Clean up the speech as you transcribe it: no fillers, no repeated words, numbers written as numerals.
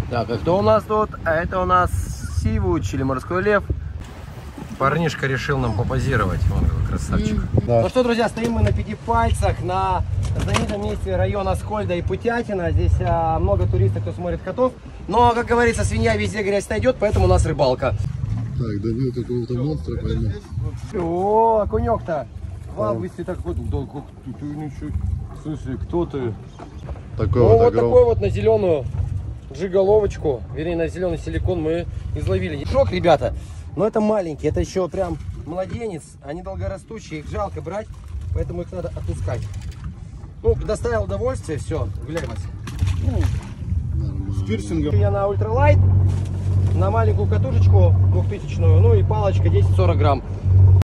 Так, а кто у нас тут? А это у нас Сивуч или морской лев. Парнишка решил нам попозировать. Вон какой красавчик. Да. Ну что, друзья, стоим мы на 5 пальцах на знаменитом месте района Аскольда и Путятина. Здесь много туристов, кто смотрит котов. Но, как говорится, свинья везде грязь найдет, поэтому у нас рыбалка. Так, добил какого-то монстра, пойму. О, окунек-то. В августе такой. Да как ты ничего. Слушай, кто ты? Такой Ну, вот вот огром. такой вот на зеленую джиголовочку, вернее, на зеленый силикон мы изловили. Шок, ребята. Но это маленький, это еще прям младенец. Они долгорастущие, их жалко брать, поэтому их надо отпускать. Ну, доставил удовольствие, все, гуляй, Вася. С пирсингом. Я на ультралайт, на маленькую катушечку 2000-ю, ну и палочка 10-40 грамм.